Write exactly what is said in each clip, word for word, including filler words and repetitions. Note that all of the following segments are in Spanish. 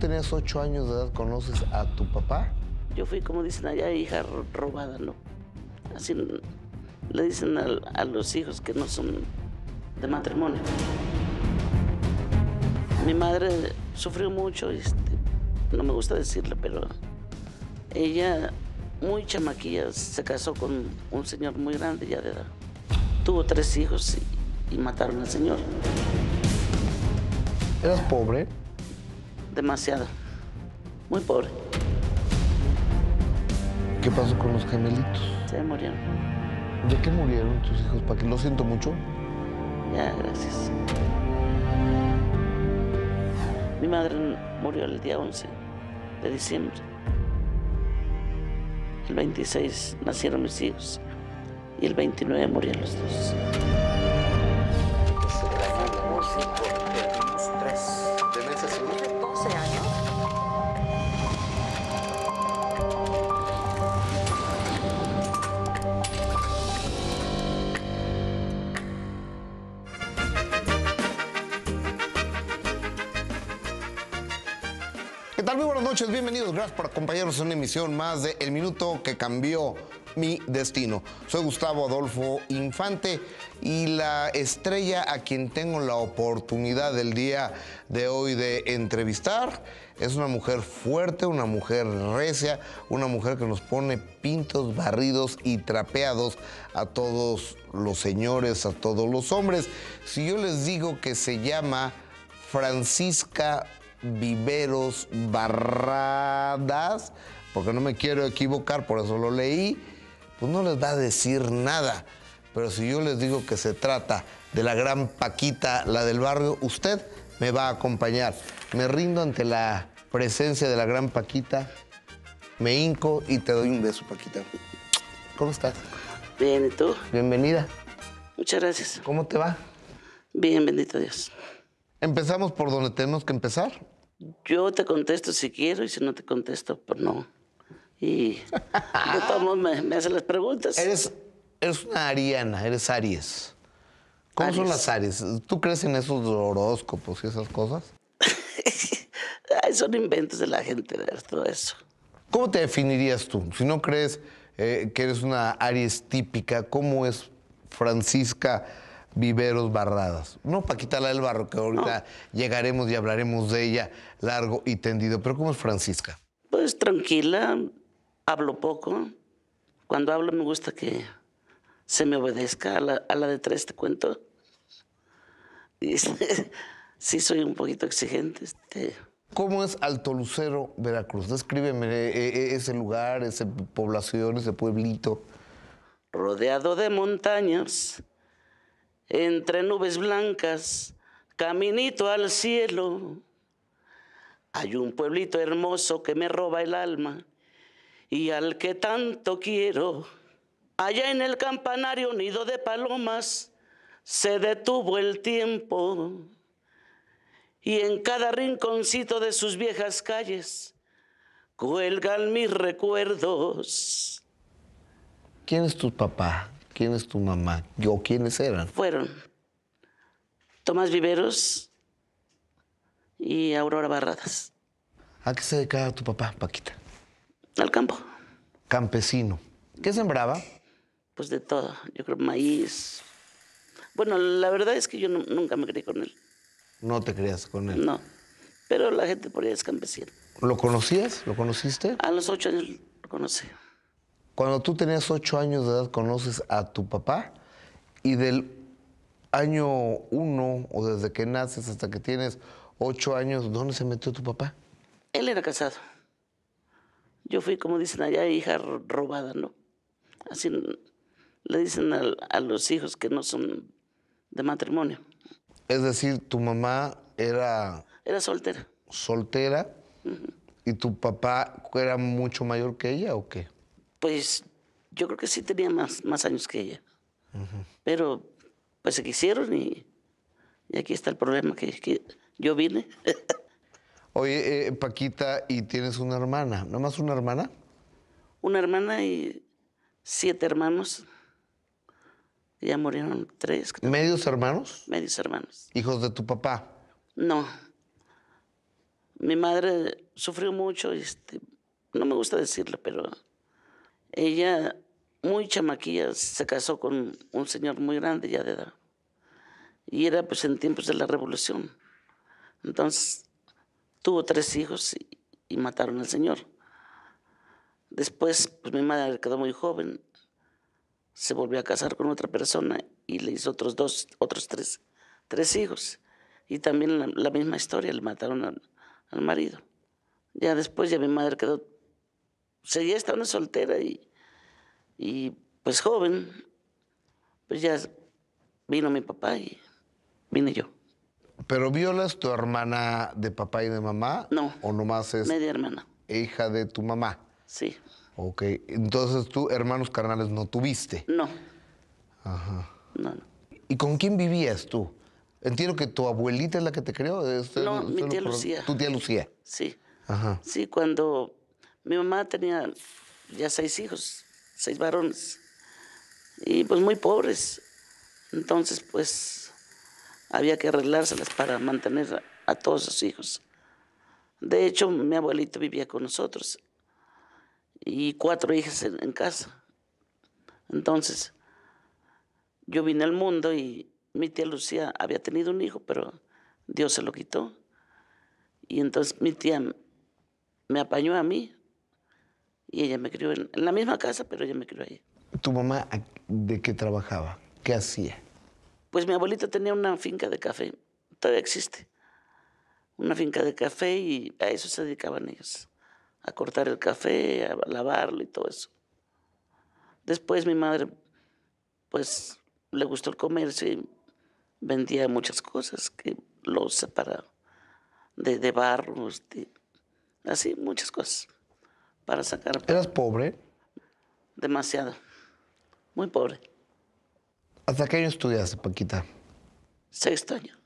tenías ocho años de edad, ¿conoces a tu papá? Yo fui, como dicen allá, hija robada, ¿no? Así le dicen a, a los hijos que no son de matrimonio. Mi madre sufrió mucho, este, no me gusta decirle, pero ella, muy chamaquilla, se casó con un señor muy grande ya de edad. Tuvo tres hijos y, y mataron al señor. ¿Eras pobre? Demasiado. Muy pobre. ¿Qué pasó con los gemelitos? Se murieron. ¿De qué murieron tus hijos? ¿Para que lo siento mucho? Ya, gracias. Mi madre murió el día once de diciembre. El veintiséis nacieron mis hijos y el veintinueve murieron los dos. doce años. ¿Qué tal? Muy buenas noches, bienvenidos. Gracias por acompañarnos en una emisión más de El Minuto que Cambió Mi Destino. Soy Gustavo Adolfo Infante y la estrella a quien tengo la oportunidad el día de hoy de entrevistar es una mujer fuerte, una mujer recia, una mujer que nos pone pintos, barridos y trapeados a todos los señores, a todos los hombres. Si yo les digo que se llama Francisca Viveros Barradas, porque no me quiero equivocar, por eso lo leí, pues no les va a decir nada. Pero si yo les digo que se trata de la gran Paquita, la del barrio, usted me va a acompañar. Me rindo ante la presencia de la gran Paquita, me hinco y te doy un beso, Paquita. ¿Cómo estás? Bien, ¿y tú? Bienvenida. Muchas gracias. ¿Cómo te va? Bien, bendito Dios. Empezamos por donde tenemos que empezar. Yo te contesto si quiero y si no te contesto, pues no. Y de todos modos me, me hacen las preguntas. Eres, eres una ariana, eres Aries. ¿Cómo Aries. son las Aries? ¿Tú crees en esos horóscopos y esas cosas? Ay, son inventos de la gente, ver todo eso. ¿Cómo te definirías tú? Si no crees eh, que eres una Aries típica, ¿cómo es Francisca Viveros Barradas? No Paquita la del barrio, que ahorita no. Llegaremos y hablaremos de ella largo y tendido. Pero ¿cómo es Francisca? Pues tranquila, hablo poco. Cuando hablo me gusta que se me obedezca. A la, a la de tres te cuento. Y, sí soy un poquito exigente. Este. ¿Cómo es Alto Lucero, Veracruz? Descríbeme eh, ese lugar, esa población, ese pueblito. Rodeado de montañas, entre nubes blancas, caminito al cielo. Hay un pueblito hermoso que me roba el alma y al que tanto quiero. Allá en el campanario, nido de palomas, se detuvo el tiempo. Y en cada rinconcito de sus viejas calles cuelgan mis recuerdos. ¿Quién es tu papá? ¿Quién es tu mamá? ¿O quiénes eran? Fueron Tomás Viveros y Aurora Barradas. ¿A qué se dedicaba tu papá, Paquita? Al campo. Campesino. ¿Qué sembraba? Pues de todo. Yo creo maíz. Bueno, la verdad es que yo no, nunca me crié con él. No te creas con él. No. Pero la gente por ahí es campesina. ¿Lo conocías? ¿Lo conociste? A los ocho años lo conocí. Cuando tú tenías ocho años de edad, conoces a tu papá y del año uno o desde que naces hasta que tienes ocho años, ¿dónde se metió tu papá? Él era casado. Yo fui, como dicen allá, hija robada, ¿no? Así le dicen a, a los hijos que no son de matrimonio. Es decir, tu mamá era... Era soltera. Soltera. Uh-huh. ¿Y tu papá era mucho mayor que ella o qué? Pues yo creo que sí tenía más, más años que ella. Uh-huh. Pero pues se quisieron y, y aquí está el problema, que, que yo vine. Oye, eh, Paquita, ¿y tienes una hermana? ¿Nada más una hermana? Una hermana y siete hermanos. Ya murieron tres. Creo. ¿Medios hermanos? Medios hermanos. ¿Hijos de tu papá? No. Mi madre sufrió mucho, este, no me gusta decirlo, pero ella, muy chamaquilla, se casó con un señor muy grande ya de edad. Y era pues en tiempos de la revolución. Entonces, tuvo tres hijos y, y mataron al señor. Después, pues mi madre quedó muy joven, se volvió a casar con otra persona y le hizo otros dos, otros tres, tres hijos. Y también la, la misma historia, le mataron al, al marido. Ya después ya mi madre quedó, seguía estando soltera y, y pues joven, pues ya vino mi papá y vine yo. ¿Pero Viola es tu hermana de papá y de mamá? No. ¿O nomás es Media hermana. hija de tu mamá? Sí. Ok, entonces tú hermanos carnales no tuviste. No. Ajá. No, no. ¿Y con quién vivías tú? Entiendo que tu abuelita es la que te crió. ¿Es No, el- mi solo tía por- Lucía. Tu tía Lucía. Sí. Ajá. Sí, cuando mi mamá tenía ya seis hijos, seis varones, y pues muy pobres. Entonces, pues, había que arreglárselas para mantener a, a todos sus hijos. De hecho, mi abuelito vivía con nosotros y cuatro hijas en, en casa. Entonces, yo vine al mundo y mi tía Lucía había tenido un hijo, pero Dios se lo quitó. Y entonces mi tía me apañó a mí y ella me crió en, en la misma casa, pero ella me crió ahí. ¿Tu mamá a- de qué trabajaba? ¿Qué hacía? Pues mi abuelito tenía una finca de café, todavía existe, una finca de café y a eso se dedicaban ellos, a cortar el café, a lavarlo y todo eso. Después mi madre, pues, le gustó el comercio y vendía muchas cosas, que loza para, de, de barro, este, así, muchas cosas, para sacar ¿Eras pobre? demasiado, muy pobre. ¿Hasta qué año estudiaste, Paquita? Sexto año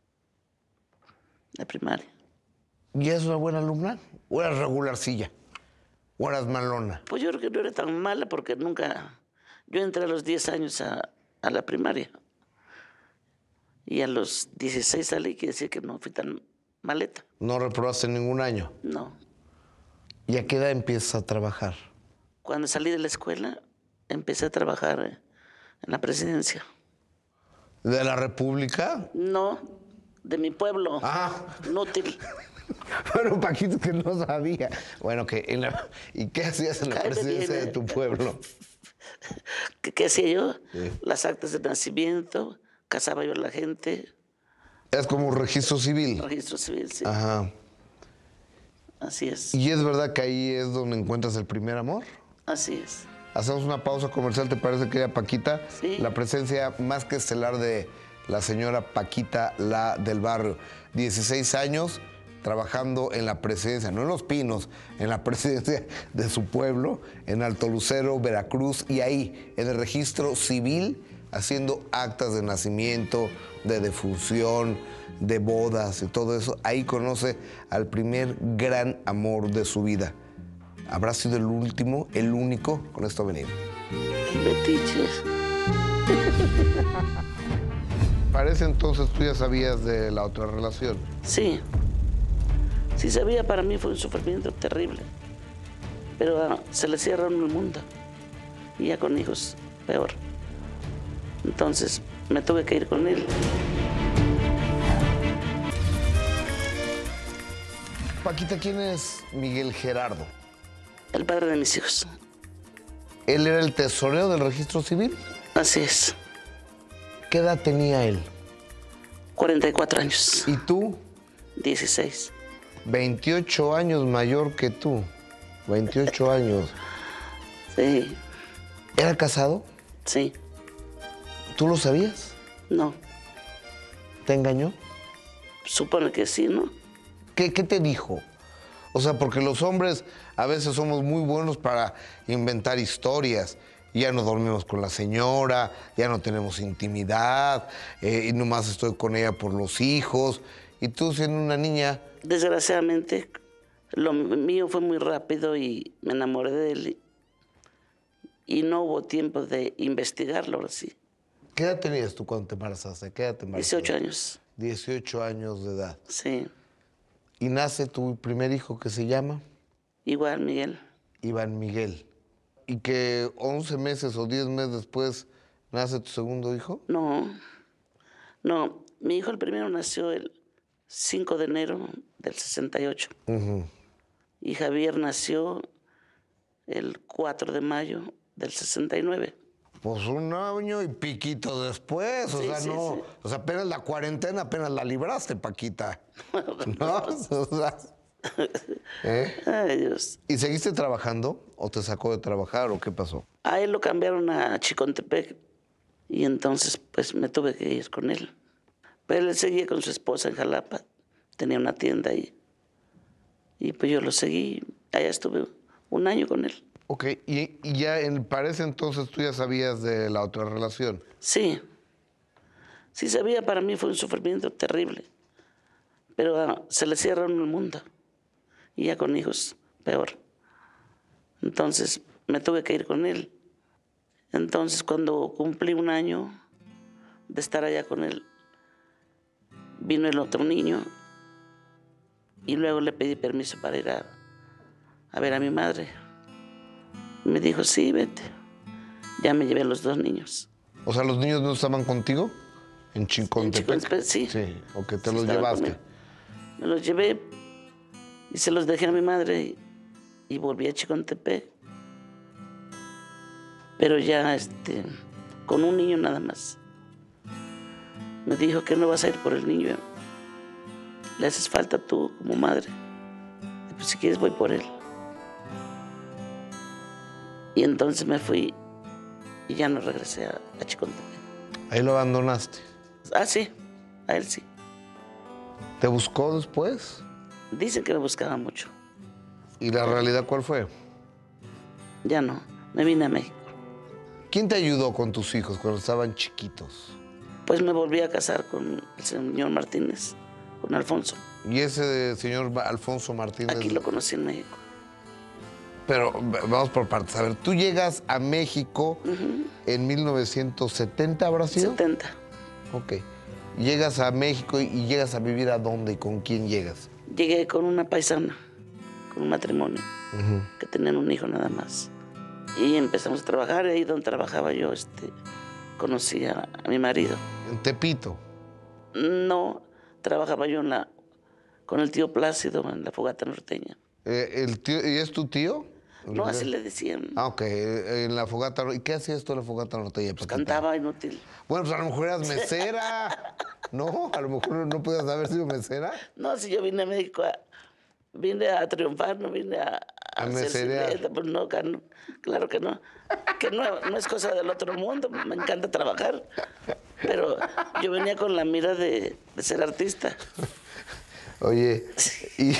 de primaria. ¿Y eres una buena alumna? ¿O eras regularcilla? ¿O eras malona? Pues yo creo que no era tan mala porque nunca... Yo entré a los diez años a, a la primaria y a los dieciséis salí, quiere decir que no fui tan maleta. ¿No reprobaste ningún año? No. ¿Y a qué edad empiezas a trabajar? Cuando salí de la escuela empecé a trabajar eh, en la presidencia. ¿De la República? No, de mi pueblo. Ah. Inútil. Bueno, Paquito, que no sabía. Bueno, que en la... ¿Y qué hacías en la Cállate presidencia bien, de eh. tu pueblo? ¿Qué, qué hacía yo? Sí. Las actas de nacimiento, casaba yo a la gente, Es como un registro civil. registro civil, sí. Ajá. Así es, ¿Y es verdad que ahí es donde encuentras el primer amor? así es. Hacemos una pausa comercial, ¿te parece, querida Paquita? Sí. La presencia más que estelar de la señora Paquita, la del barrio. dieciséis años trabajando en la presidencia, no en Los Pinos, en la presidencia de su pueblo, en Alto Lucero, Veracruz, y ahí, en el registro civil, haciendo actas de nacimiento, de defunción, de bodas y todo eso. Ahí conoce al primer gran amor de su vida. ¿Habrá sido el último, el único? Con esto venimos. Metiches. Parece entonces tú ya sabías de la otra relación. Sí. Sí sabía, para mí fue un sufrimiento terrible. Pero ah, se le cierra a uno el mundo. Y ya con hijos, peor. Entonces me tuve que ir con él. Paquita, ¿quién es Miguel Gerardo? El padre de mis hijos. ¿Él era el tesorero del registro civil? Así es. ¿Qué edad tenía él? cuarenta y cuatro años. ¿Y tú? dieciséis. veintiocho años mayor que tú. veintiocho años. Sí, ¿Era casado? sí. ¿Tú lo sabías? No. ¿Te engañó? Supone que sí, ¿no? ¿Qué, qué te dijo? O sea, porque los hombres a veces somos muy buenos para inventar historias. Ya no dormimos con la señora, ya no tenemos intimidad, eh, y nomás estoy con ella por los hijos. Y tú siendo una niña, Desgraciadamente, lo mío fue muy rápido y me enamoré de él. Y no hubo tiempo de investigarlo, ahora sí. ¿qué edad tenías tú cuando te embarazaste? ¿Qué edad te embarazaste? dieciocho años. dieciocho años de edad. Sí. Y nace tu primer hijo, que se llama Igual, Miguel. Iván Miguel. ¿Y que once meses o diez meses después nace tu segundo hijo? No, no, mi hijo el primero nació el cinco de enero del sesenta y ocho. Ujú. Y Javier nació el cuatro de mayo del sesenta y nueve. Pues un año y piquito después, o Sí, sea, sí, no, sí. o sea, apenas la cuarentena, apenas la libraste, Paquita. ¿No? O sea, ¿eh? Ay, Dios. ¿Y seguiste trabajando o te sacó de trabajar o qué pasó? A él lo cambiaron a Chicontepec y entonces pues me tuve que ir con él. Pero él seguía con su esposa en Jalapa, tenía una tienda ahí. Y pues yo lo seguí, allá estuve un año con él. Ok, y, y ya en, para ese entonces tú ya sabías de la otra relación. Sí, sí sabía, para mí fue un sufrimiento terrible, pero ah, se le cierra uno el mundo y ya con hijos peor. Entonces me tuve que ir con él. Entonces cuando cumplí un año de estar allá con él, vino el otro niño y luego le pedí permiso para ir a, a ver a mi madre. Me dijo, sí, vete. Ya me llevé a los dos niños. O sea, ¿los niños no estaban contigo? En Chicontepec. En Chicontepec, sí. Sí, o que te Sí, los estaban llevaste. conmigo. Me los llevé y se los dejé a mi madre y, y volví a Chicontepec. Pero ya este, con un niño nada más. Me dijo que no vas a ir por el niño. Le haces falta tú como madre. Y pues si quieres voy por él. Y entonces me fui y ya no regresé a, a Chicontepec. Ahí lo abandonaste. Ah, sí, a él sí. ¿Te buscó después? Dicen que me buscaba mucho. ¿Y la realidad cuál fue? Ya no, me vine a México. ¿Quién te ayudó con tus hijos cuando estaban chiquitos? Pues me volví a casar con el señor Martínez, con Alfonso. Y ese señor Alfonso Martínez... Aquí lo conocí en México. Pero vamos por partes. A ver, tú llegas a México uh-huh. en mil novecientos setenta, ¿habrá sido? setenta. Ok. Llegas a México y llegas a vivir ¿a dónde y con quién llegas? Llegué con una paisana, con un matrimonio, uh-huh. que tenían un hijo nada más. Y empezamos a trabajar, y ahí donde trabajaba yo, este, conocí a, a mi marido. ¿En Tepito? No, trabajaba yo en la, con el tío Plácido en la Fogata Norteña. Eh, el tío, ¿Y es tu tío? No, así le decían. Ah, ok, en la Fogata. ¿Y qué hacías tú en la Fogata Norteña? Pues cantaba inútil. Bueno, pues a lo mejor eras mesera. No, a lo mejor no podías haber sido mesera. No, si yo vine a México, a, vine a triunfar, no vine a... A, a meserear. Pues no, no, claro que no. Que no, no es cosa del otro mundo, me encanta trabajar. Pero yo venía con la mira de, de ser artista. Oye, y...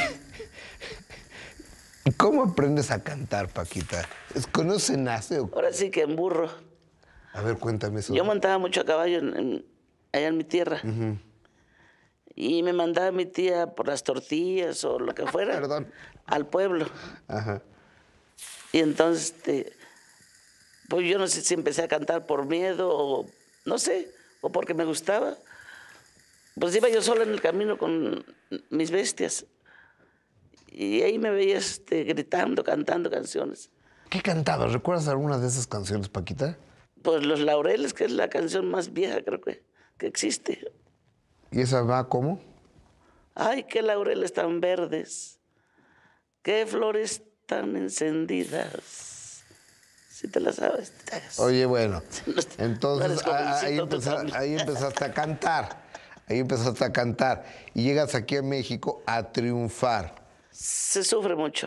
¿Y cómo aprendes a cantar, Paquita? ¿Es que no se nace o...? Ahora sí que en burro. A ver, cuéntame eso. Yo montaba mucho a caballo en, en, allá en mi tierra. Uh-huh. Y me mandaba mi tía por las tortillas o lo que fuera. Perdón. Al pueblo. Ajá. Y entonces, este, pues yo no sé si empecé a cantar por miedo o no sé, o porque me gustaba. Pues iba yo sola en el camino con mis bestias. Y ahí me veías este, gritando, cantando canciones. ¿Qué cantabas? ¿Recuerdas alguna de esas canciones, Paquita? Pues Los Laureles, que es la canción más vieja, creo que, que existe. ¿Y esa va cómo? Ay, qué laureles tan verdes, qué flores tan encendidas. Si te la sabes. Oye, bueno, no, entonces no ahí, empezaste, ahí empezaste a cantar. Ahí empezaste a cantar. Y llegas aquí a México a triunfar. Se sufre mucho.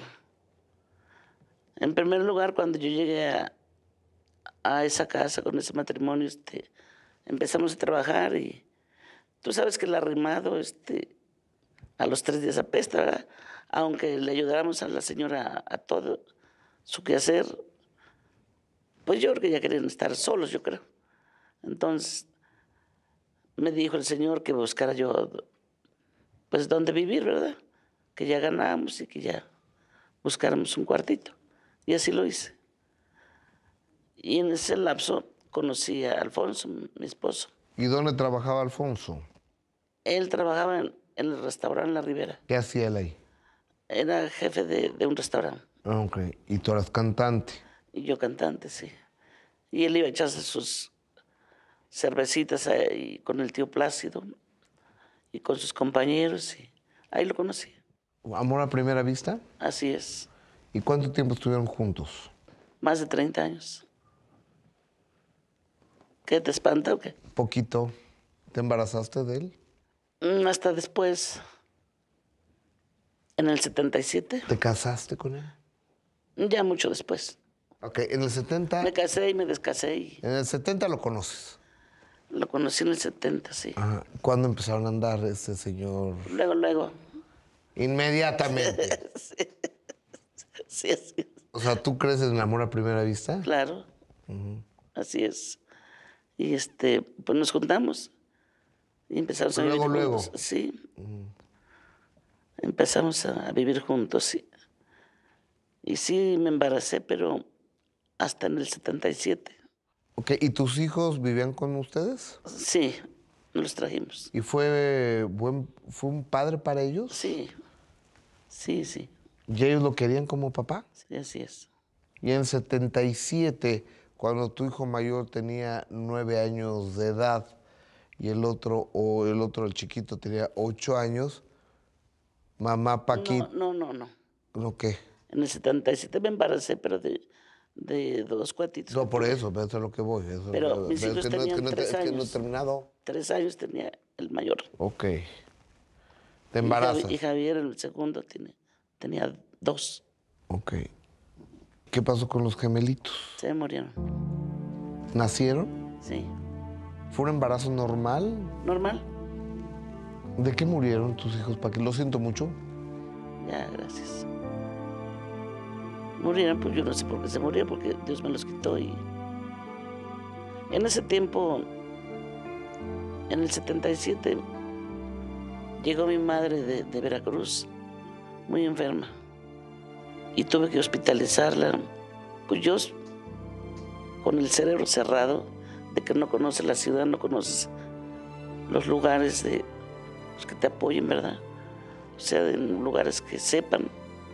En primer lugar, cuando yo llegué a, a esa casa con ese matrimonio, este, empezamos a trabajar y tú sabes que el arrimado este, a los tres días apesta, ¿verdad? Aunque le ayudáramos a la señora a, a todo su quehacer, pues yo creo que ya querían estar solos, yo creo. Entonces me dijo el señor que buscara yo, pues, dónde vivir, ¿verdad? Que ya ganábamos y que ya buscáramos un cuartito. Y así lo hice. Y en ese lapso conocí a Alfonso, mi esposo. ¿Y dónde trabajaba Alfonso? Él trabajaba en, en el restaurante La Ribera. ¿Qué hacía él ahí? Era jefe de, de un restaurante. Ah, ok. ¿Y tú eras cantante? Y yo cantante, sí. Y él iba a echarse sus cervecitas ahí con el tío Plácido y con sus compañeros. Y ahí lo conocí. ¿Amor a primera vista? Así es. ¿Y cuánto tiempo estuvieron juntos? Más de treinta años. ¿Qué te espanta o qué? Poquito. ¿Te embarazaste de él? Mm, Hasta después, en el setenta y siete, ¿Te casaste con él? ya mucho después. Ok, en el setenta... Me casé y me descasé y En el setenta lo conoces. lo conocí en el setenta, sí. Ajá. ¿Cuándo empezaron a andar ese señor? Luego, luego. Inmediatamente. Sí, así es. O sea, ¿tú crees en el amor a primera vista? Claro. Así es. Y este, pues nos juntamos y empezamos a Luego, vivir luego. juntos. Sí. Empezamos a vivir juntos, sí. Y sí me embaracé, pero hasta en el setenta y siete. Ok, ¿y tus hijos vivían con ustedes? Sí, nos los trajimos. ¿Y fue buen, fue un padre para ellos? Sí, sí, sí, ¿Y ellos lo querían como papá? sí, así es. Y en el setenta y siete, cuando tu hijo mayor tenía nueve años de edad y el otro, o el otro, el chiquito, tenía ocho años, mamá Paquita... No, no, no, no. ¿No qué? En el setenta y siete me embaracé, pero de, de dos cuatitos. No, que por tuve. eso, pero eso es lo que voy. Eso, Pero pero mis es hijos que no, es que tenían no, tres es que no he años. terminado. Tres años tenía el mayor. Ok. Te Y, Javi- embarazas. y Javier, el segundo, tiene, tenía dos. Ok. ¿Qué pasó con los gemelitos? Se murieron. ¿Nacieron? Sí. ¿Fue un embarazo normal? Normal. ¿De qué murieron tus hijos, Paqui? Lo siento mucho. Ya, gracias. Murieron, pues yo no sé por qué se murieron, porque Dios me los quitó. Y en ese tiempo, en el setenta y siete, llegó mi madre de, de Veracruz, muy enferma. Y tuve que hospitalizarla. Pues yo, con el cerebro cerrado, de que no conoces la ciudad, no conoces los lugares de, pues, que te apoyen, ¿verdad? O sea, en lugares que sepan.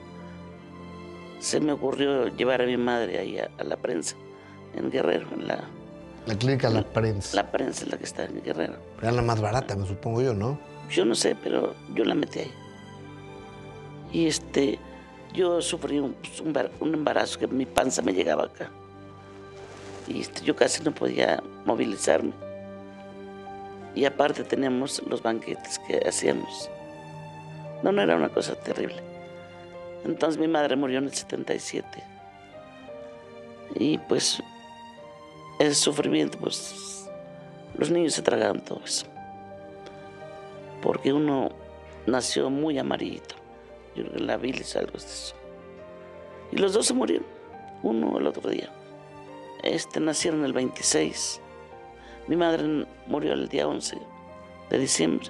Se me ocurrió llevar a mi madre ahí a, a la prensa, en Guerrero, en la, La clínica La Prensa. la prensa es la que está en Guerrero. Era la más barata, me supongo yo, ¿no? Yo no sé, pero yo la metí ahí. Y este, yo sufrí un, pues, un, bar- un embarazo que mi panza me llegaba acá. Y este, yo casi no podía movilizarme. Y aparte teníamos los banquetes que hacíamos. No, no era una cosa terrible. Entonces mi madre murió en el setenta y siete. Y pues ese sufrimiento, pues los niños se tragaron todo eso. Porque uno nació muy amarillito. Yo creo que la bilis algo de eso. Y los dos se murieron, uno el otro día. Este nacieron el veintiséis. Mi madre murió el día once de diciembre.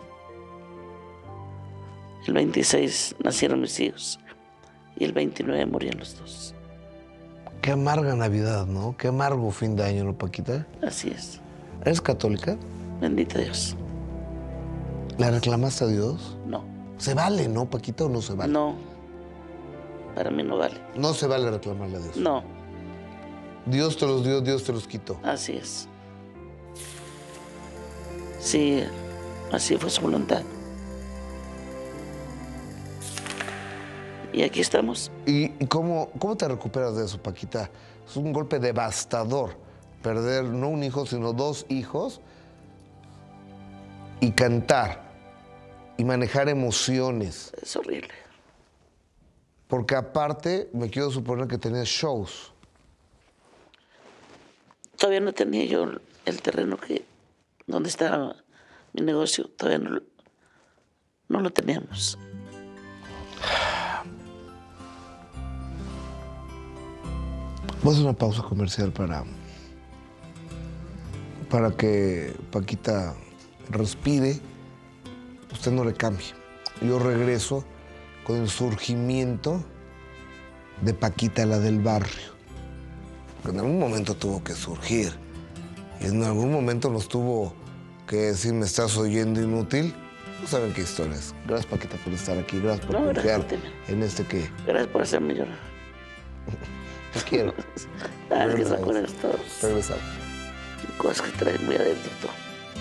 El veintiséis nacieron mis hijos. Y el veintinueve murieron los dos. Qué amarga Navidad, ¿no? Qué amargo fin de año, ¿no, Paquita? Así es. ¿Eres católica? Bendito Dios. ¿Le reclamaste a Dios? No. ¿Se vale, no, Paquita, o no se vale? No. Para mí no vale. No se vale reclamarle a Dios. No. Dios te los dio, Dios te los quitó. Así es. Sí, así fue su voluntad. Y aquí estamos. ¿Y y cómo, cómo te recuperas de eso, Paquita? Es un golpe devastador perder no un hijo, sino dos hijos y cantar y manejar emociones. Es horrible. Porque aparte, me quiero suponer que tenías shows. Todavía no tenía yo el terreno que donde estaba mi negocio. Todavía no, lo- no lo teníamos. Vamos a hacer una pausa comercial para, para que Paquita respire. Usted no le cambie. Yo regreso con el surgimiento de Paquita, la del barrio. En algún momento tuvo que surgir. Y en algún momento nos tuvo que decir, ¿me estás oyendo, inútil? No saben qué historias. Gracias, Paquita, por estar aquí. Gracias por No, confiar gracias, en este que... Gracias por hacerme llorar. Te quiero. Ah, es que se Regresamos. acuerdas todo. Regresamos. Cosas que traes muy adentro todo.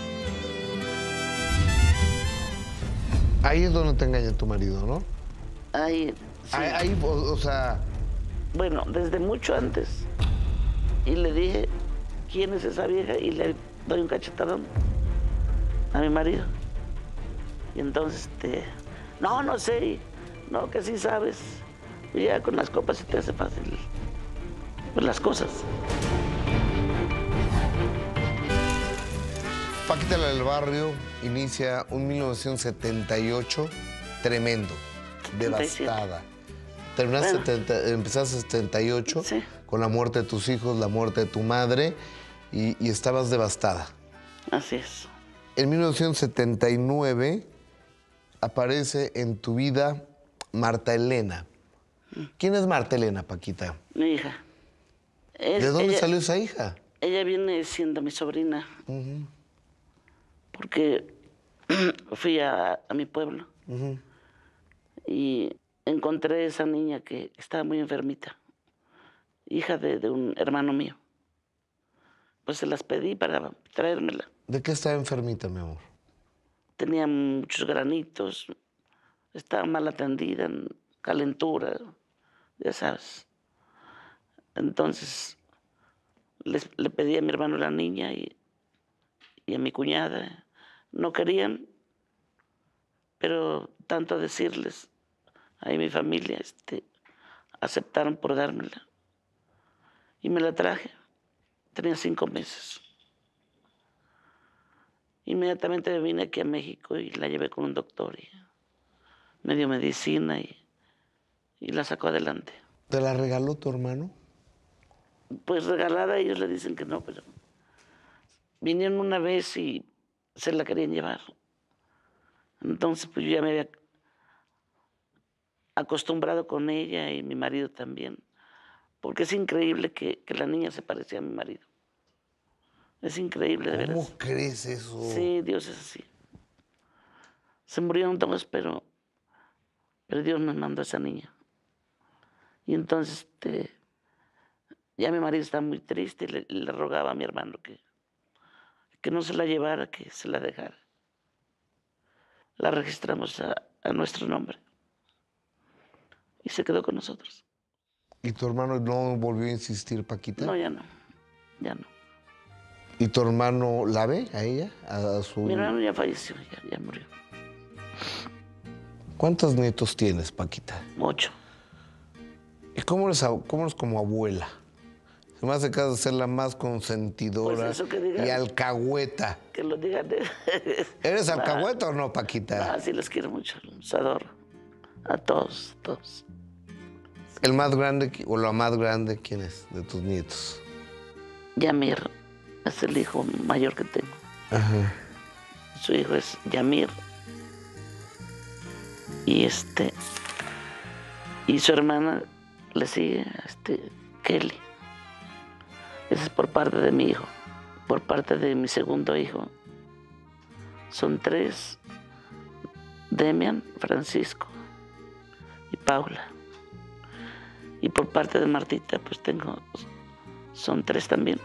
Ahí es donde te engaña tu marido, ¿no? Ahí, sí. Ahí, ahí, o, o sea... Bueno, desde mucho antes. Y le dije, ¿quién es esa vieja? Y le doy un cachetadón a mi marido. Y entonces, este, no, no sé, no, que sí sabes. Y ya con las copas se te hace fácil pues, las cosas. Paquita la del Barrio inicia un mil novecientos setenta y ocho tremendo, devastada. Terminaste, Bueno. setenta, empezaste en setenta y ocho Sí. con la muerte de tus hijos, la muerte de tu madre y, y estabas devastada. Así es. En mil novecientos setenta y nueve aparece en tu vida Marta Elena. ¿Quién es Marta Elena, Paquita? Mi hija. Es- ¿De dónde ella, salió esa hija? Ella viene siendo mi sobrina. Uh-huh. Porque fui a, a mi pueblo Uh-huh. y encontré esa niña que estaba muy enfermita, hija de, de un hermano mío. Pues se las pedí para traérmela. ¿De qué estaba enfermita, mi amor? Tenía muchos granitos, estaba mal atendida, calentura, ya sabes. Entonces les, le pedí a mi hermano la niña y, y a mi cuñada. No querían, pero tanto decirles, ahí mi familia este, aceptaron por dármela. Y me la traje. Tenía cinco meses. Inmediatamente me vine aquí a México y la llevé con un doctor y me dio medicina y, y la sacó adelante. ¿Te la regaló tu hermano? Pues regalada ellos le dicen que no, pero vinieron una vez y se la querían llevar. Entonces pues yo ya me había acostumbrado con ella y mi marido también. Porque es increíble que, que la niña se parecía a mi marido. Es increíble, de veras. ¿Cómo crees eso? Sí, Dios es así. Se murieron todos, pero, pero Dios nos mandó a esa niña. Y entonces este, ya mi marido estaba muy triste y le, le rogaba a mi hermano que, que no se la llevara, que se la dejara. La registramos a, a nuestro nombre y se quedó con nosotros. ¿Y tu hermano no volvió a insistir, Paquita? No, ya no, ya no. ¿Y tu hermano la ve a ella? A su... Mi hermano ya falleció, ya, ya murió. ¿Cuántos nietos tienes, Paquita? Ocho. ¿Y cómo eres, a- cómo eres como abuela? Se me hace que has de ser la más consentidora Pues eso que digan. y alcahueta. Que lo digan. ¿Eres Nah, alcahueta o no, Paquita? nah, sí les quiero mucho, los adoro. A todos, a todos. ¿El más grande qui- o la más grande quién es de tus nietos? Yamir es el hijo mayor que tengo. Ajá. Su hijo es Yamir. Y este. Y su hermana le sigue, este, Kelly. Ese es por parte de mi hijo. Por parte de mi segundo hijo. Son tres. Demian, Francisco y Paula. Y por parte de Martita, pues tengo. Son tres también.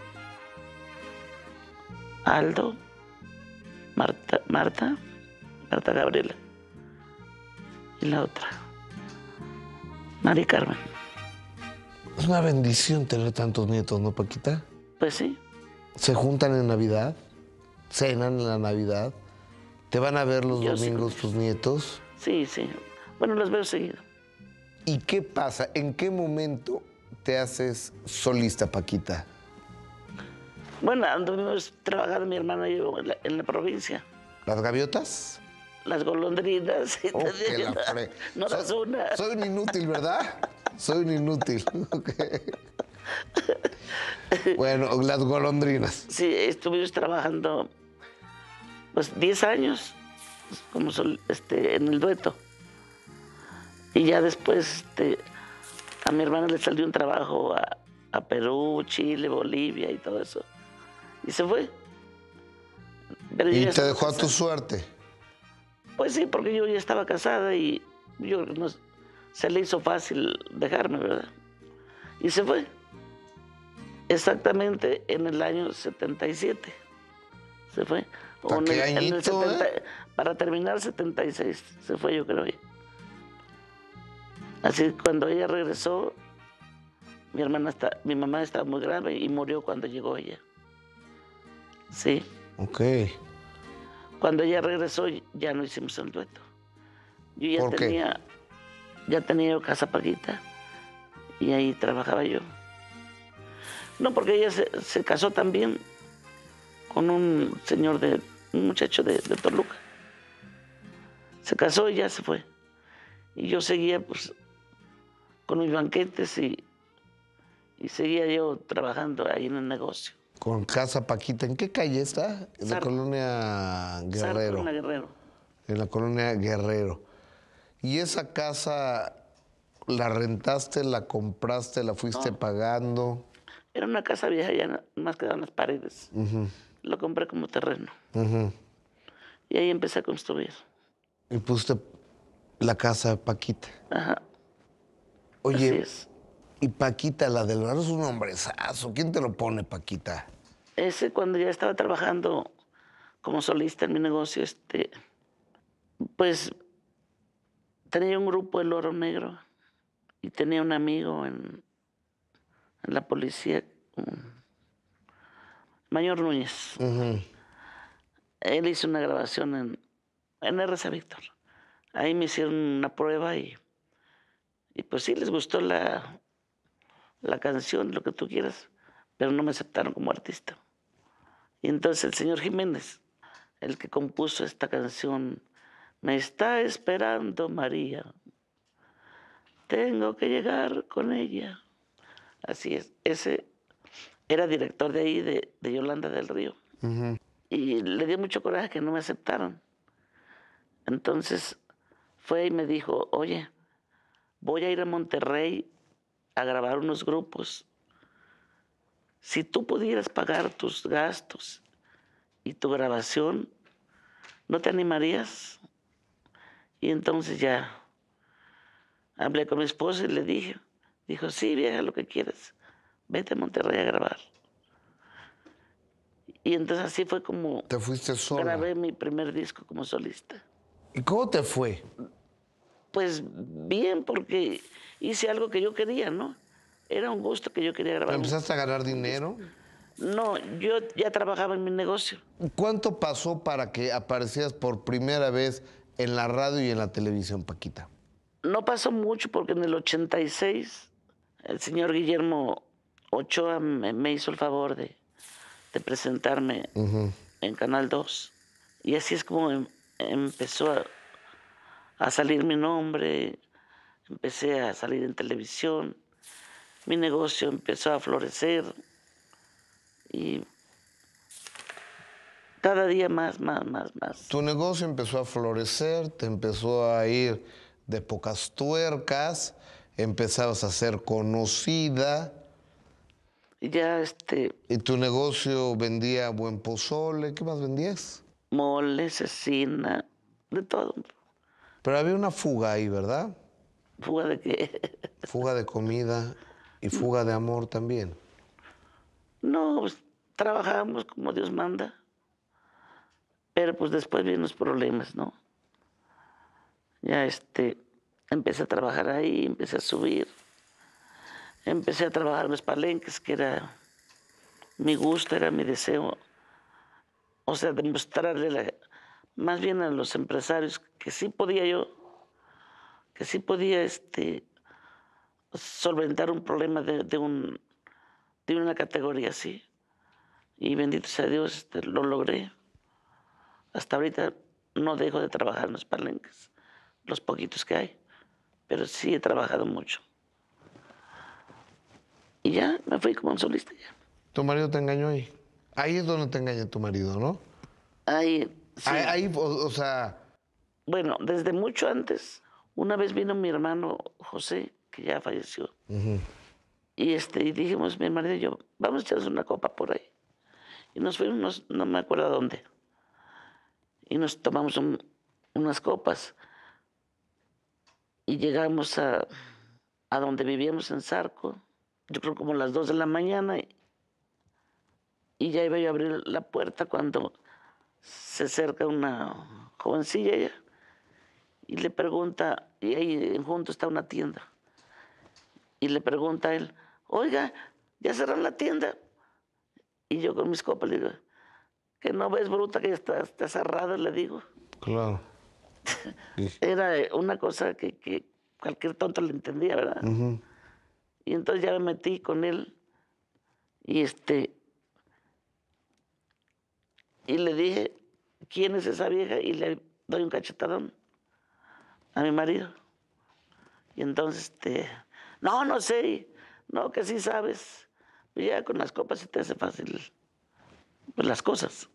Aldo, Marta, Marta, Marta Gabriela. Y la otra, Mari Carmen. Es una bendición tener tantos nietos, ¿no, Paquita? Pues sí, ¿Se juntan en Navidad? ¿Cenan en la Navidad? ¿Te van a ver los Yo sí domingos con tus nietos? sí, sí. Bueno, los veo seguido. ¿Y qué pasa? ¿En qué momento te haces solista, Paquita? Bueno, anduvimos trabajando mi hermana y yo en la, en la provincia. ¿Las gaviotas? Las golondrinas. y Oh, te que digo, la fre... no das soy, una. soy un inútil, ¿verdad? Soy un inútil. Ok. Bueno, las golondrinas. Sí, estuvimos trabajando pues diez años como sol, este, en el dueto. Y ya después este, a mi hermana le salió un trabajo a, a Perú, Chile, Bolivia y todo eso. Y se fue. Pero yo Y ya te estaba dejó a tu casada. suerte. Pues sí, porque yo ya estaba casada y yo no, se le hizo fácil dejarme, ¿verdad? Y se fue. Exactamente en el año setenta y siete. Se fue. O ¿Para en qué el, en el añito, setenta, eh? para terminar setenta y seis. Se fue, yo creo. Así que cuando ella regresó, mi hermana está, mi mamá estaba muy grave y murió cuando llegó ella. Sí. Ok. Cuando ella regresó, ya no hicimos el dueto. Yo ya ¿Por qué? tenía, ya tenía yo casa paquita y ahí trabajaba yo. No, porque ella se, se casó también con un señor de, un muchacho de, de Toluca. Se casó y ya se fue. Y yo seguía pues con mis banquetes y, y seguía yo trabajando ahí en el negocio. Con Casa Paquita. ¿En qué calle está? En la Zarco. colonia Zarco en la Guerrero. Guerrero. En la colonia Guerrero. ¿Y esa casa la rentaste, la compraste, la fuiste No, pagando? era una casa vieja, ya no- más quedaban las paredes. Lo compré como terreno. Ujú. Y ahí empecé a construir. Y pusiste la casa de Paquita. Ajá, así Oye, es. y Paquita, la del barrio, es un hombrezazo. ¿Quién te lo pone, Paquita? Ese cuando ya estaba trabajando como solista en mi negocio, este, pues tenía un grupo El Oro Negro y tenía un amigo en, en la policía, un Mayor Núñez. Ujú. Él hizo una grabación en, en R C Víctor. Ahí me hicieron una prueba y, y pues sí les gustó la, la canción, lo que tú quieras, pero no me aceptaron como artista. Y entonces el señor Jiménez, el que compuso esta canción, me está esperando María, tengo que llegar con ella. Así es, ese era director de ahí, de, de Yolanda del Río. Ujú. Y le dio mucho coraje que no me aceptaron. Entonces fue y me dijo, oye, voy a ir a Monterrey a grabar unos grupos. Si tú pudieras pagar tus gastos y tu grabación, ¿no te animarías? Y entonces ya hablé con mi esposa y le dije, dijo, sí, vieja, lo que quieras, vete a Monterrey a grabar. Y entonces así fue como Te fuiste sola. grabé mi primer disco como solista. ¿Y cómo te fue? Pues bien, porque hice algo que yo quería, ¿no? Era un gusto que yo quería grabar. un- ¿Empezaste a ganar un dinero? disco. No, yo ya trabajaba en mi negocio. ¿Cuánto pasó para que aparecieras por primera vez en la radio y en la televisión, Paquita? No pasó mucho porque en el ochenta y seis el señor Guillermo Ochoa me, me hizo el favor de, de presentarme en Canal dos. Y así es como em- empezó a, a salir mi nombre, empecé a salir en televisión, mi negocio empezó a florecer y cada día más, más, más, más. Tu negocio empezó a florecer, te empezó a ir de pocas tuercas, empezabas a ser conocida Y ya este, y tu negocio vendía buen pozole. ¿Qué más vendías? mole, cecina, de todo. Pero había una fuga ahí, ¿verdad? Fuga de que Fuga de comida y fuga de amor también. no, pues, trabajábamos como Dios manda, pero pues después vienen los problemas, ¿no? Ya este, empecé a trabajar ahí, empecé a subir, empecé a trabajar en los palenques, que era mi gusto, era mi deseo, o sea, demostrarle la- más bien a los empresarios que sí podía yo, que sí podía este, solventar un problema de, de un, de una categoría así. Y bendito sea Dios, este, lo logré. Hasta ahorita no dejo de trabajar en los palenques, los poquitos que hay, pero sí he trabajado mucho. Y ya me fui como un solista ya. ¿Tu marido te engañó ahí? Ahí es donde te engaña tu marido, ¿no? Ahí, sí. Ahí, ahí, o, o sea, Bueno, desde mucho antes, una vez vino mi hermano José, que ya falleció, y, este, y dijimos, mi marido y yo, vamos a echarnos una copa por ahí. Y nos fuimos, no me acuerdo a dónde, y nos tomamos un, unas copas. Y llegamos a, a donde vivíamos en Zarco, yo creo como a las dos de la mañana, y, y ya iba yo a abrir la puerta cuando se acerca una jovencilla ella, y le pregunta, y ahí junto está una tienda, y le pregunta a él, oiga, ¿ya cerraron la tienda? Y yo con mis copas le digo, que no ves, bruta, que ya está, está cerrada, le digo. Claro. Era una cosa que, que cualquier tonto le entendía, ¿verdad? Uh-huh. Y entonces ya me metí con él y este y le dije, ¿quién es esa vieja? Y le doy un cachetadón a mi marido. Y entonces, este, no, no sé, no, que sí sabes. Y ya con las copas se te hace fácil pues, las cosas.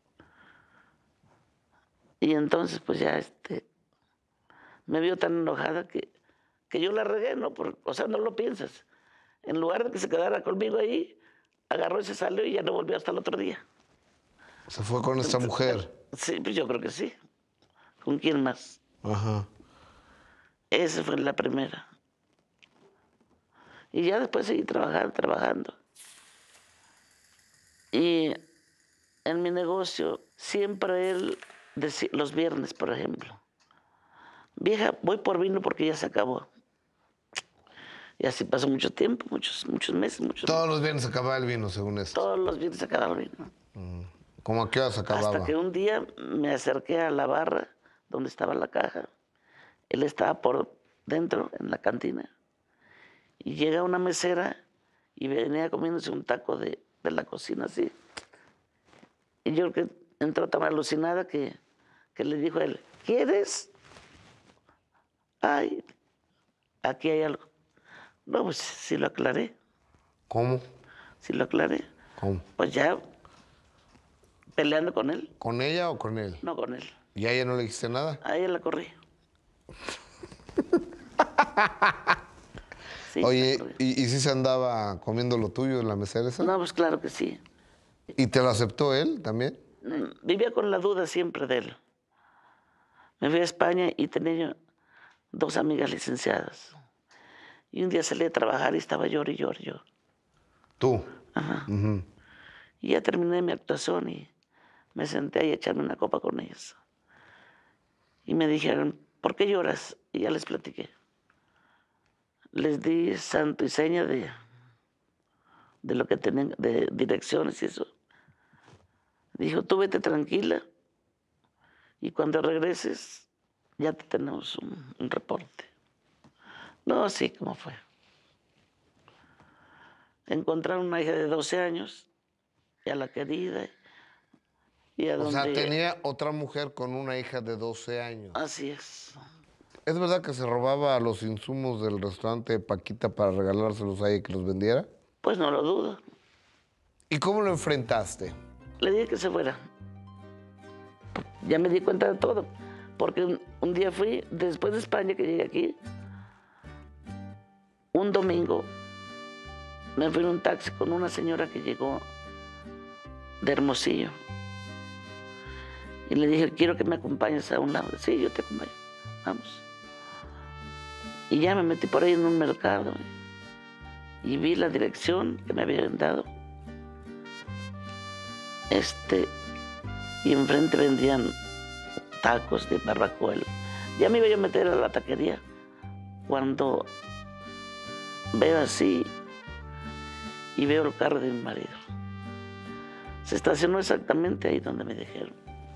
Y entonces, pues ya, este, me vio tan enojada que, que yo la regué, ¿no? Por, o sea, no lo piensas. En lugar de que se quedara conmigo ahí, agarró y se salió y ya no volvió hasta el otro día. Se fue con esta mujer. Sí, pues yo creo que sí. ¿Con quién más? Ajá. Esa fue la primera. Y ya después seguí trabajando, trabajando. Y en mi negocio, siempre él decía, los viernes, por ejemplo, vieja, voy por vino porque ya se acabó. Y así pasó mucho tiempo, muchos, muchos meses. Muchos Todos meses. los viernes se acababa el vino, según esto. Todos los viernes se acababa el vino. Mm. ¿Cómo a qué hora se acababa? Hasta que un día me acerqué a la barra donde estaba la caja. Él estaba por dentro, en la cantina. Y llega una mesera y venía comiéndose un taco de, de la cocina así. Y yo creo que entró tan alucinada que, que le dijo a él, ¿quieres? Ay, aquí hay algo. No, pues sí lo aclaré. ¿Cómo? Sí lo aclaré. ¿Cómo? Pues ya peleando con él. ¿Con ella o con él? No con él. ¿Y a ella no le dijiste nada? A ella la corrí. Sí, Oye, la corrí. ¿y, ¿y si se andaba comiendo lo tuyo en la mesera esa? No, pues claro que sí. ¿Y te lo aceptó él también? Vivía con la duda siempre de él. Me fui a España y tenía yo dos amigas licenciadas. Y un día salí a trabajar y estaba llorando y llorando yo. ¿Tú? Ajá. Uh-huh. Y ya terminé mi actuación y me senté ahí a echarme una copa con ellas. Y me dijeron, ¿por qué lloras? Y ya les platiqué. Les di santo y seña de, de lo que tenían, de direcciones y eso. Dijo, tú vete tranquila y cuando regreses ya te tenemos un, un reporte. No, sí, ¿cómo fue? Encontraron una hija de doce años, y a la querida. Y a O donde... sea, tenía otra mujer con una hija de doce años. Así es. ¿Es verdad que se robaba los insumos del restaurante Paquita para regalárselos a ella que los vendiera? Pues no lo dudo. ¿Y cómo lo enfrentaste? Le dije que se fuera. Ya me di cuenta de todo. Porque un, un día fui, después de España que llegué aquí, un domingo me fui en un taxi con una señora que llegó de Hermosillo. Y le dije, quiero que me acompañes a un lado. Sí, yo te acompaño. Vamos. Y ya me metí por ahí en un mercado y vi la dirección que me habían dado. Este, y enfrente vendían tacos de barbacoa. Ya me iba yo a meter a la taquería cuando veo así y veo el carro de mi marido. Se estacionó exactamente ahí donde me dijeron.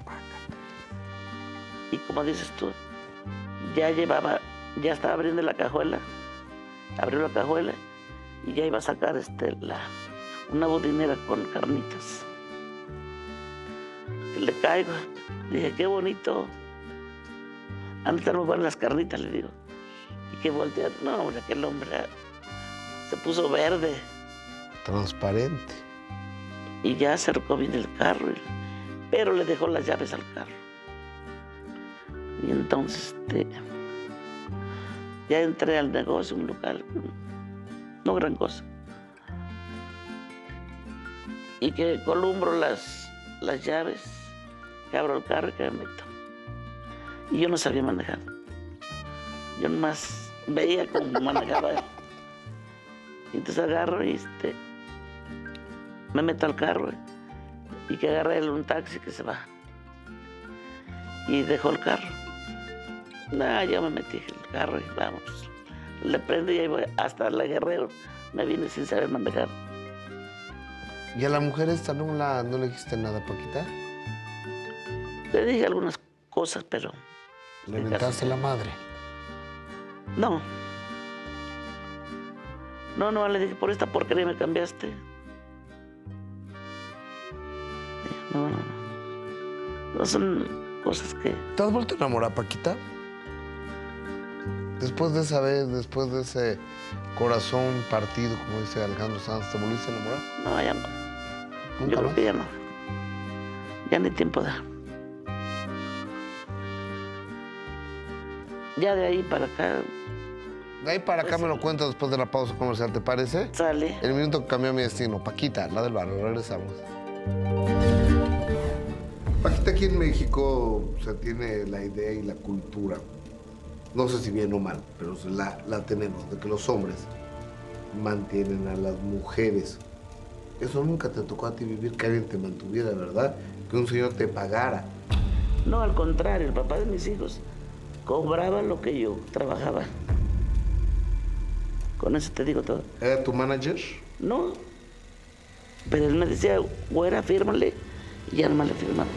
Y como dices tú, ya llevaba, ya estaba abriendo la cajuela, abrió la cajuela y ya iba a sacar este, la, una budinera con carnitas. Y le caigo, dije, qué bonito. Han de estar muy buenas las carnitas, le digo. Y que voltea, no, hombre, aquel hombre se puso verde. Transparente. Y ya acercó bien el carro, pero le dejó las llaves al carro. Y entonces este, ya entré al negocio, un local, no gran cosa. Y que columbro las, las llaves, que abro el carro y que me meto. Y yo no sabía manejar. Yo nomás veía cómo manejaba él. Y entonces agarro y este, me meto al carro y que agarra él un taxi que se va. Y dejó el carro. Nah, yo me metí en el carro y vamos. Le prendo y ahí voy hasta la Guerrero. Me vine sin saber manejar. ¿Y a la mujer esta no, la, no le dijiste nada, Paquita? Le dije algunas cosas, pero... ¿Le mentaste la madre? No. No, no, le dije, por esta porquería me cambiaste. No, no, no. No son cosas que... ¿Te has vuelto a enamorar, Paquita? Después de esa vez, después de ese corazón partido, como dice Alejandro Sanz, ¿te volviste a enamorar? No, ya no. ¿Nunca Yo creo más? que ya no. Ya ni tiempo da. Ya de ahí para acá De ahí para acá me lo cuentas después de la pausa comercial, ¿te parece? sale. El minuto que cambió mi destino. Paquita, la del barrio. Regresamos. Paquita, aquí en México se tiene la idea y la cultura, no sé si bien o mal, pero la, la tenemos, de que los hombres mantienen a las mujeres. Eso nunca te tocó a ti vivir, que alguien te mantuviera, ¿verdad? Que un señor te pagara. No, al contrario, el papá de mis hijos cobraba lo que yo trabajaba. Con eso te digo todo. ¿Era tu manager? No, pero él me decía, güera, fírmale, y ya nomás le firmaba.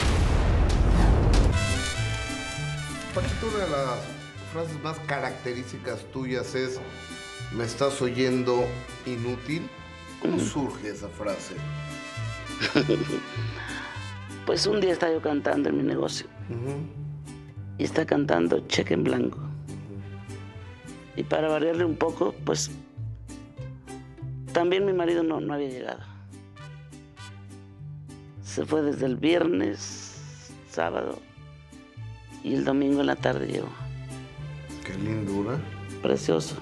Paquito, una de las frases más características tuyas es, ¿me estás oyendo inútil? ¿Cómo surge esa frase? Pues un día estaba yo cantando en mi negocio. Uh-huh. Y está cantando Cheque en Blanco. Y para variarle un poco, pues también mi marido no, no había llegado. Se fue desde el viernes, sábado, y el domingo en la tarde llegó. Qué lindura. Precioso.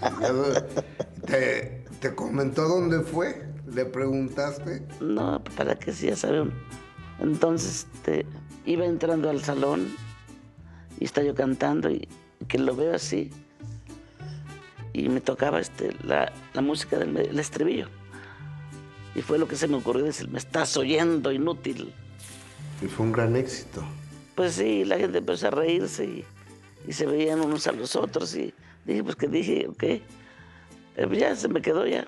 ¿Te, te comentó dónde fue? ¿Le preguntaste? No, para que sí, ya sabe uno. Entonces este, iba entrando al salón y está yo cantando y que lo veo así. Y me tocaba este, la, la música del el estribillo. Y fue lo que se me ocurrió decir, me estás oyendo, inútil. Y fue un gran éxito. Pues sí, la gente empezó a reírse y, y se veían unos a los otros. Y dije, pues que dije, ok. Pero ya se me quedó ya.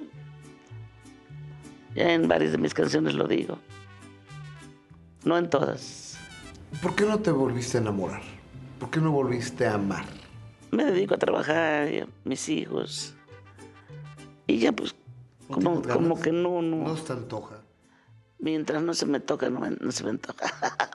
Ya en varias de mis canciones lo digo. No en todas. ¿Por qué no te volviste a enamorar? ¿Por qué no volviste a amar? Me dedico a trabajar, y a mis hijos. Y ya pues, ¿No como, tienes como ganas? que no, no. No se te antoja. Mientras no se me toca, no, me- no se me antoja.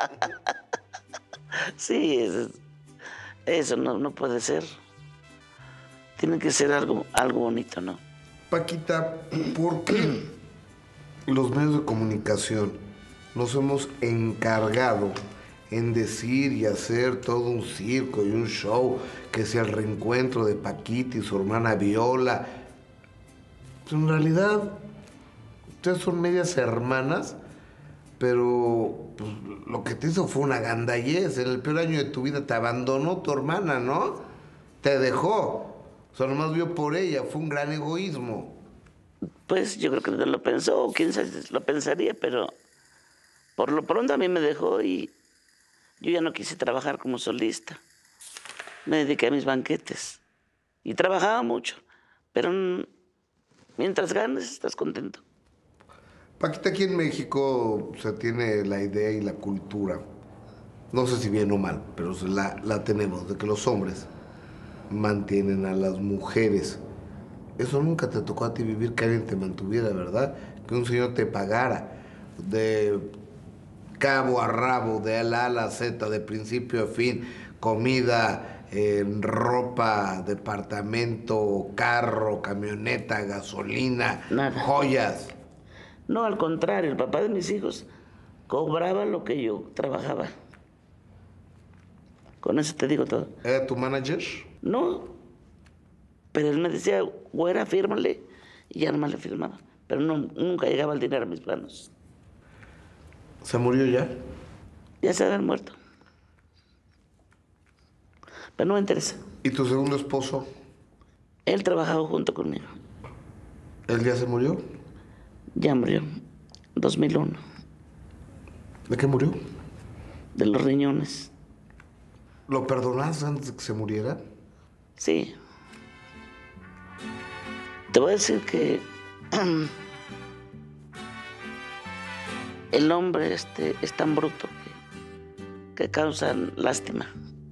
Sí, es- eso no, no puede ser. Tiene que ser algo, algo bonito, ¿no? Paquita, ¿por qué los medios de comunicación nos hemos encargado en decir y hacer todo un circo y un show, que sea el reencuentro de Paquita y su hermana Viola? Pues en realidad, ustedes son medias hermanas, pero pues, lo que te hizo fue una gandallez. En el peor año de tu vida te abandonó tu hermana, ¿no? Te dejó. O sea, nomás vio por ella. Fue un gran egoísmo. Pues yo creo que no lo pensó, o quién sabe si lo pensaría, pero por lo pronto a mí me dejó y yo ya no quise trabajar como solista. Me dediqué a mis banquetes y trabajaba mucho, pero mm, mientras ganes estás contento. Paquita, aquí en México se tiene la idea y la cultura, no sé si bien o mal, pero se la, la tenemos, de que los hombres mantienen a las mujeres. Eso nunca te tocó a ti vivir, que alguien te mantuviera, ¿verdad? Que un señor te pagara de cabo a rabo, de A a la Z, de principio a fin, comida, eh, ropa, departamento, carro, camioneta, gasolina, Nada. joyas. No, al contrario, el papá de mis hijos cobraba lo que yo trabajaba. Con eso te digo todo. ¿Era tu manager? No, pero él me decía, güera, fírmale, y ya nomás le firmaba. Pero no, nunca llegaba el dinero a mis manos. ¿Se murió ya? Ya se habían muerto. pero no me interesa. ¿Y tu segundo esposo? Él trabajaba junto conmigo. ¿Él ya se murió? Ya murió, dos mil uno. ¿De qué murió? De los riñones. ¿Lo perdonaste antes de que se muriera? Sí. Te voy a decir que el hombre este, es tan bruto que, que causa lástima.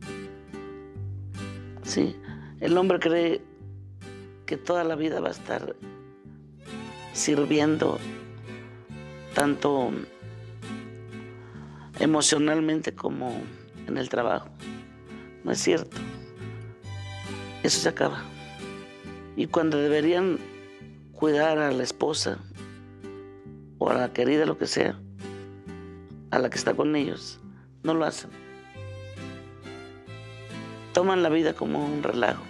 Sí, el hombre cree que toda la vida va a estar sirviendo tanto emocionalmente como en el trabajo. No es cierto. Eso se acaba. Y cuando deberían cuidar a la esposa o a la querida, lo que sea, a la que está con ellos, no lo hacen. Toman la vida como un relajo.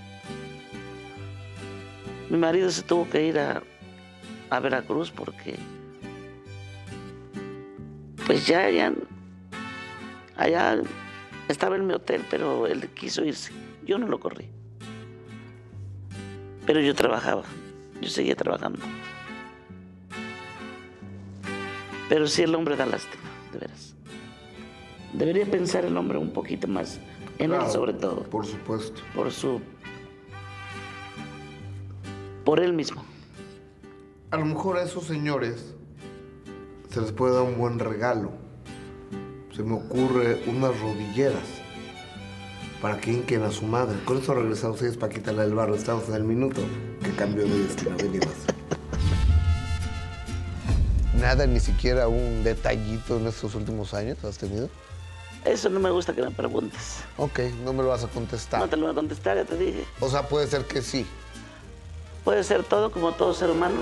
Mi marido se tuvo que ir a, a Veracruz porque pues ya, ya, allá estaba en mi hotel, pero él quiso irse. Yo no lo corrí. Pero yo trabajaba, yo seguía trabajando. Pero sí, el hombre da lástima, de veras. Debería pensar el hombre un poquito más en Claro, él, sobre todo. Por supuesto. Por su... por él mismo. A lo mejor a esos señores se les puede dar un buen regalo. Se me ocurre unas rodilleras para que hinquen a su madre. Con eso regresamos. Ella es Paquita, la del barrio. Estamos en el minuto que cambió mi destino. Venimos. Nada, ni siquiera un detallito en estos últimos años has tenido. Eso no me gusta que me preguntes. Ok, no me lo vas a contestar. No te lo voy a contestar, ya te dije. O sea, puede ser que sí. Puede ser todo como todo ser humano.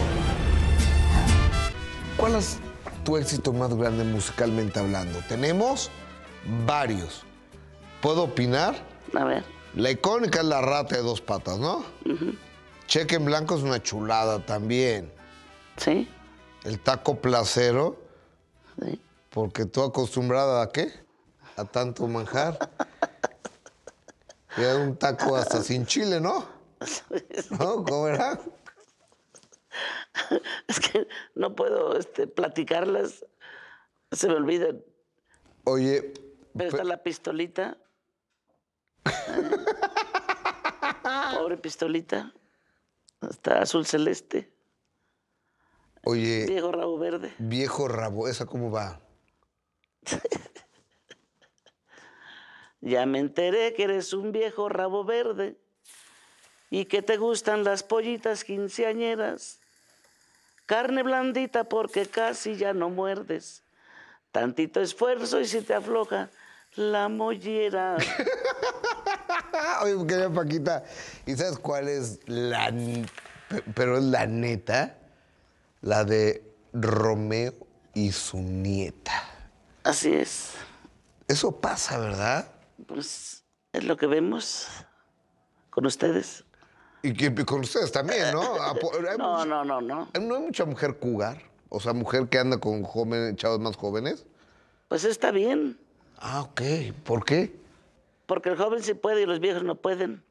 ¿Cuál es tu éxito más grande musicalmente hablando? Tenemos varios. ¿Puedo opinar? A ver. La icónica es La Rata de Dos Patas, ¿no? Uh-huh. Cheque en Blanco es una chulada también. Sí. El Taco Placero, Sí. porque tú acostumbrada a qué? A tanto manjar. Y era un taco hasta sin chile, ¿no? ¿No? ¿Cómo era? Es que no puedo este, platicarlas. Se me olvidan. Oye... Pero está la pistolita. Pobre pistolita. Está azul celeste. Oye... Viejo rabo verde. Viejo rabo, ¿esa cómo va? Ya me enteré que eres un viejo rabo verde y que te gustan las pollitas quinceañeras. Carne blandita porque casi ya no muerdes. Tantito esfuerzo y si te afloja la mollera. Oye, querida Paquita, ¿y sabes cuál es la... pero es la neta? La de Romeo y su nieta. Así es. Eso pasa, ¿verdad? Pues es lo que vemos con ustedes. Y que con ustedes también, ¿no? Hay No, mucha, no, no, no. ¿No hay mucha mujer cougar? O sea, mujer que anda con jóvenes, chavos más jóvenes. Pues está bien, Ah, ok. ¿Por qué? porque el joven sí puede y los viejos no pueden.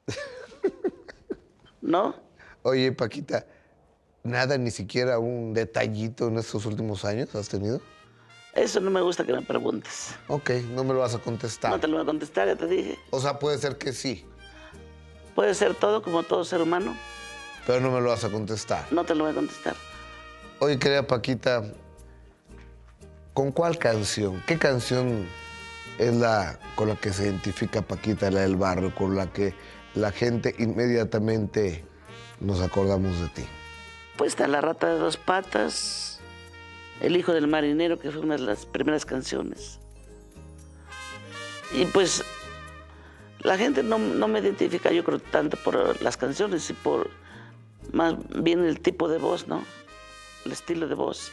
¿No? Oye, Paquita, ¿nada, ni siquiera un detallito en estos últimos años has tenido? Eso no me gusta que me preguntes. Ok, no me lo vas a contestar. No te lo voy a contestar, ya te dije. O sea, puede ser que sí, Puede ser todo como todo ser humano. pero no me lo vas a contestar. No te lo voy a contestar. Oye, querida Paquita, ¿con cuál canción? ¿Qué canción es la con la que se identifica Paquita, la del barrio, con la que la gente inmediatamente nos acordamos de ti? Pues está La Rata de Dos Patas, El Hijo del Marinero, que fue una de las primeras canciones. Y pues la gente no, no me identifica, yo creo, tanto por las canciones y por más bien el tipo de voz, ¿no? El estilo de voz.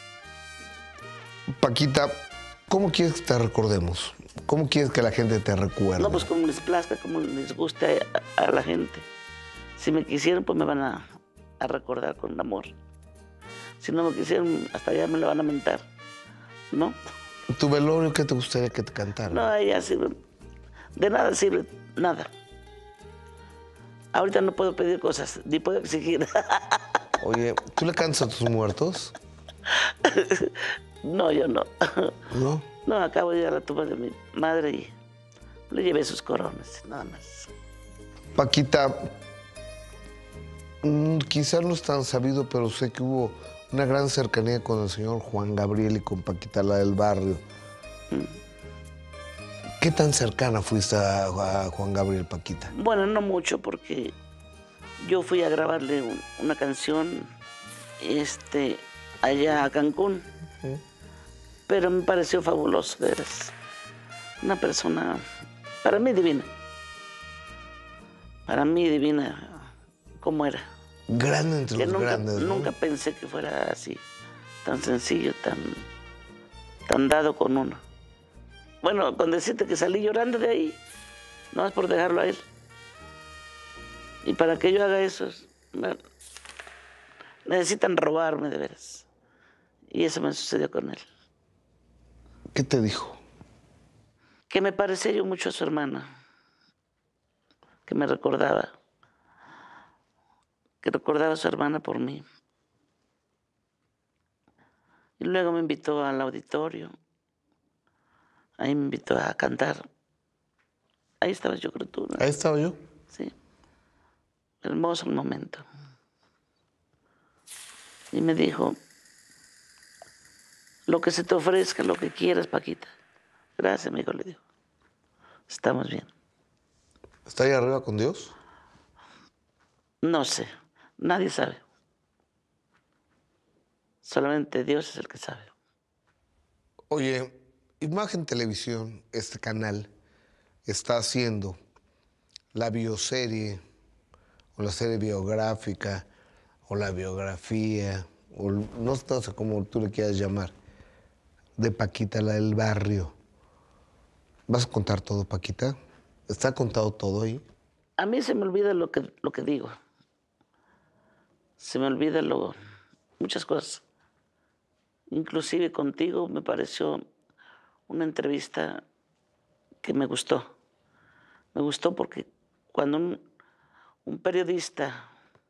Paquita, ¿cómo quieres que te recordemos? ¿Cómo quieres que la gente te recuerde? No, pues como les plazca, como les guste a, a la gente. Si me quisieran, pues me van a, a recordar con amor. Si no me quisieran, hasta allá me lo van a mentar, ¿no? ¿Tu velorio qué te gustaría que te cantara? No, ella sí, De nada sirve, nada. Ahorita no puedo pedir cosas, ni puedo exigir. Oye, ¿tú le cantas a tus muertos? No, yo no. ¿No? No, acabo de ir a la tumba de mi madre y le llevé sus coronas, nada más. Paquita, mm, quizás no es tan sabido, pero sé que hubo una gran cercanía con el señor Juan Gabriel y con Paquita, la del barrio. Mm. ¿Qué tan cercana fuiste a, a Juan Gabriel, Paquita? Bueno, no mucho, porque yo fui a grabarle un, una canción este, allá a Cancún. Uh-huh. Pero me pareció fabuloso, de veras. Una persona, para mí, divina. Para mí, divina, como era. Grande entre que los nunca, grandes, ¿no? Nunca pensé que fuera así, tan sencillo, tan, tan dado con uno. Bueno, con decirte que salí llorando de ahí, no es por dejarlo a él. Y para que yo haga eso, me, necesitan robarme, de veras. Y eso me sucedió con él. ¿Qué te dijo? Que me parecía yo mucho a su hermana, que me recordaba, que recordaba a su hermana por mí. Y luego me invitó al auditorio, ahí me invitó a cantar. Ahí estabas yo, creo tú, ¿no? Ahí estaba yo. Sí, hermoso el momento. Y me dijo, lo que se te ofrezca, lo que quieras, Paquita. Gracias, amigo, le digo. Estamos bien. ¿Está ahí arriba con Dios? No sé, nadie sabe. Solamente Dios es el que sabe. Oye, Imagen Televisión, este canal, está haciendo la bioserie, o la serie biográfica, o la biografía, o no sé cómo tú le quieras llamar, de Paquita, la del barrio. ¿Vas a contar todo, Paquita? ¿Está contado todo ahí? A mí se me olvida lo que, lo que digo. Se me olvida lo, muchas cosas. Inclusive contigo me pareció una entrevista que me gustó. Me gustó porque cuando un, un periodista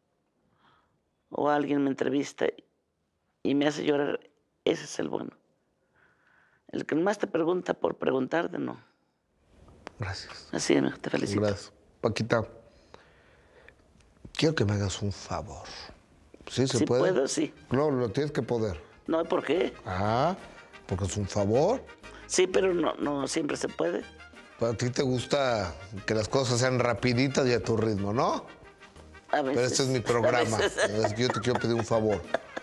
o alguien me entrevista y me hace llorar, ese es el bueno. El que más te pregunta por preguntarte, no. Gracias. Así, amigo, te felicito. Gracias. Paquita, quiero que me hagas un favor. ¿Sí se si puede? Si puedo, sí. No, lo tienes que poder. No, ¿por qué? Ah, porque es un favor. Sí, pero no, no siempre se puede. Pero a ti te gusta que las cosas sean rapiditas y a tu ritmo, ¿no? A veces. Pero este es mi programa. Yo te quiero pedir un favor.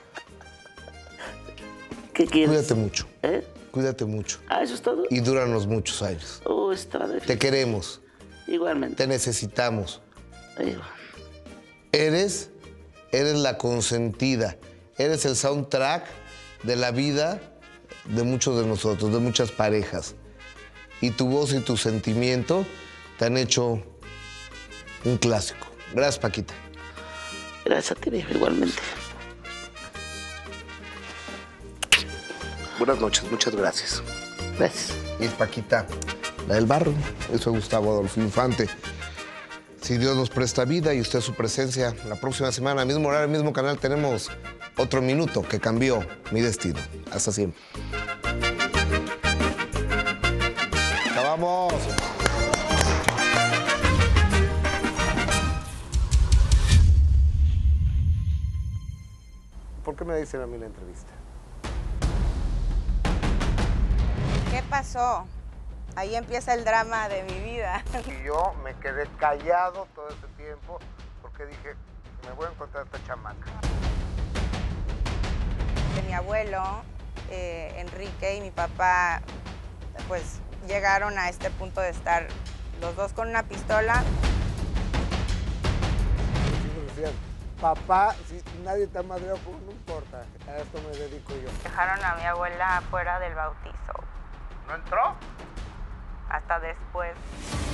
¿Qué quieres? Cuídate mucho. ¿Eh? Cuídate mucho. Ah, ¿eso es todo? Y dúranos muchos años. Oh, está difícil. Te queremos. Igualmente. Te necesitamos. Igual. Eres, eres la consentida. Eres el soundtrack de la vida de muchos de nosotros, de muchas parejas. Y tu voz y tu sentimiento te han hecho un clásico. Gracias, Paquita. Gracias a ti, viejo, igualmente. Buenas noches, muchas gracias. Gracias. Y es Paquita, la del barrio. Eso es Gustavo Adolfo Infante. Si Dios nos presta vida y usted su presencia, la próxima semana, mismo horario, mismo canal, tenemos otro minuto que cambió mi destino. Hasta siempre. ¡Acabamos! ¿Por qué me dicen a mí la entrevista? ¿Qué pasó? Ahí empieza el drama de mi vida. Y yo me quedé callado todo este tiempo porque dije, me voy a encontrar esta chamaca. De mi abuelo, eh, Enrique, y mi papá, pues llegaron a este punto de estar los dos con una pistola. Decían, papá, si nadie te ha madreado, pues no importa, a esto me dedico yo. Dejaron a mi abuela afuera del bautizo. ¿No entró? Hasta después.